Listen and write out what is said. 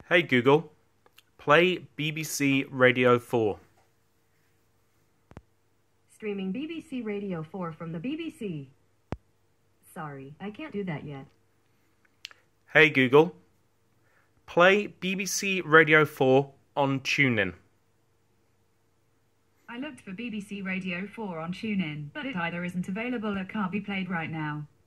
Hey Google, play BBC Radio 4. Streaming BBC Radio 4 from the BBC. Sorry, I can't do that yet. Hey Google, play BBC Radio 4 on TuneIn. I looked for BBC Radio 4 on TuneIn, but it either isn't available or can't be played right now.